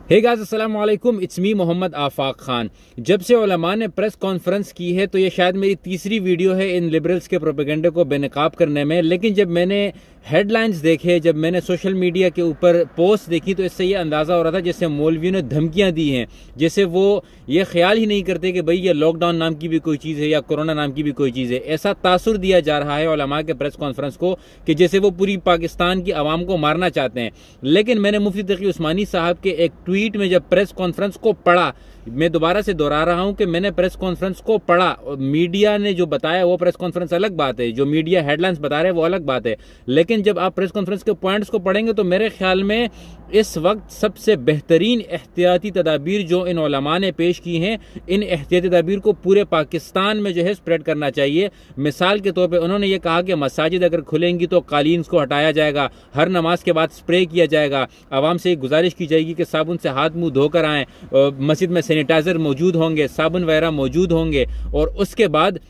हे guys अस्सलाम वालेकुम, it's me Mohammad Afaq Khan. जब से उलमा ने प्रेस कॉन्फ्रेंस की है तो ये शायद मेरी तीसरी वीडियो है इन लिबरल्स के प्रोपेगेंडे को बेनकाब करने में। लेकिन जब मैंने हेडलाइंस देखे, जब मैंने सोशल मीडिया के ऊपर पोस्ट देखी, तो इससे ये अंदाज़ा हो रहा था जैसे मौलवियों ने धमकियां दी हैं, जैसे वो ये ख्याल ही नहीं करते कि भाई ये लॉकडाउन नाम की भी कोई चीज़ है या कोरोना नाम की भी कोई चीज़ है। ऐसा तासुर दिया जा रहा है उलमा के प्रेस कॉन्फ्रेंस को कि जैसे वो पूरी पाकिस्तान की आवाम को मारना चाहते हैं। लेकिन मैंने मुफ्ती तकी उस्मानी साहब के एक ट्वीट में जब प्रेस कॉन्फ्रेंस को पढ़ा, मैं दोबारा से दोहरा रहा हूं कि मैंने प्रेस कॉन्फ्रेंस को पढ़ा, मीडिया ने जो बताया वो प्रेस कॉन्फ्रेंस अलग बात है, जो मीडिया हेडलाइंस बता रहे हैं वो अलग बात है। लेकिन जब आप प्रेस कॉन्फ्रेंस के पॉइंट्स को पढ़ेंगे तो मेरे ख्याल में इस वक्त सबसे बेहतरीन एहतियाती तदाबीर जो इन उलमा ने पेश की हैं, इन एहतियाती तदाबीर को पूरे पाकिस्तान में जो है स्प्रेड करना चाहिए। मिसाल के तौर पे उन्होंने ये कहा कि मसाजिद अगर खुलेंगी तो कालीन को हटाया जाएगा, हर नमाज के बाद स्प्रे किया जाएगा, आवाम से एक गुजारिश की जाएगी कि साबुन से हाथ मुंह धोकर आएँ, मस्जिद में सैनिटाइजर मौजूद होंगे, साबुन वगैरह मौजूद होंगे। और उसके बाद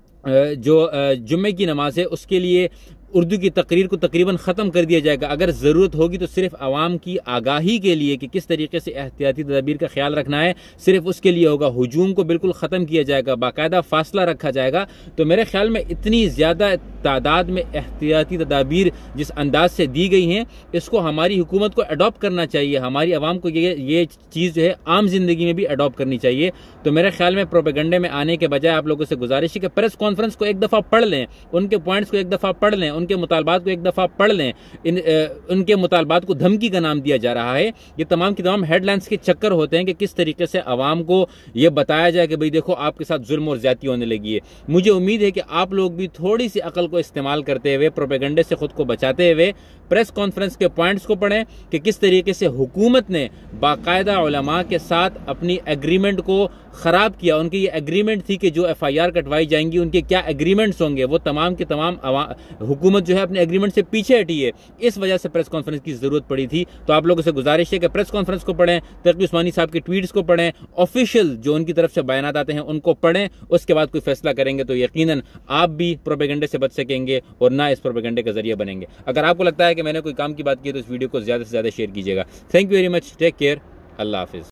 जो जुम्मे की नमाज है उसके लिए उर्दू की तकरीर को तकरीबन ख़त्म कर दिया जाएगा। अगर ज़रूरत होगी तो सिर्फ आवाम की आगाही के लिए कि किस तरीके से एहतियाती तदाबीर का ख्याल रखना है, सिर्फ उसके लिए होगा। हुजूम को बिल्कुल ख़त्म किया जाएगा, बाकायदा फासला रखा जाएगा। तो मेरे ख्याल में इतनी ज़्यादा तादाद में एहतियाती तदाबीर जिस अंदाज से दी गई हैं, इसको हमारी हुकूमत को अडॉप्ट करना चाहिए। हमारी आवाम को ये चीज़ जो है आम जिंदगी में भी अडॉप्ट करनी चाहिए। तो मेरे ख्याल में प्रोपेगेंडे में आने के बजाय आप लोगों से गुजारिश है कि प्रेस कॉन्फ्रेंस को एक दफ़ा पढ़ लें, उनके पॉइंट्स को एक दफ़ा पढ़ लें, उनके मुतालबात को एक दफ़ा पढ़ लें। उनके मुतालबात को धमकी का नाम दिया जा रहा है। ये तमाम की तमाम हेडलाइंस के चक्कर होते हैं कि किस तरीके से आवाम को ये बताया जाए कि भाई देखो आपके साथ जुल्म और ज्यादती होने लगी है। मुझे उम्मीद है कि आप लोग भी थोड़ी सी अकल को इस्तेमाल करते हुए, प्रोपेगेंडे से खुद को बचाते हुए प्रेस कॉन्फ्रेंस के पॉइंट्स को पढ़ें कि किस तरीके से हुकूमत ने बाकायदा उलमा के साथ अपनी एग्रीमेंट को ख़राब किया। उनकी ये एग्रीमेंट थी कि जो FIR कटवाई जाएंगी उनके क्या एग्रीमेंट्स होंगे, वो तमाम के तमाम हुकूमत जो है अपने एग्रीमेंट से पीछे हटी है। इस वजह से प्रेस कॉन्फ्रेंस की ज़रूरत पड़ी थी। तो आप लोगों से गुजारिश है कि प्रेस कॉन्फ्रेंस को पढ़ें, तकी उस्मानी साहब के ट्वीट्स को पढ़ें, ऑफिशियल जो उनकी तरफ से बयानात आते हैं उनको पढ़ें। उसके बाद कोई फैसला करेंगे तो यकीनन आप भी प्रोपेगेंडे से बच सकेंगे और ना इस प्रोपेगेंडे का जरिए बनेंगे। अगर आपको लगता है कि मैंने कोई काम की बात की तो इस वीडियो को ज़्यादा से ज़्यादा शेयर कीजिएगा। Thank you very much, take care, अल्लाह हाफिज़।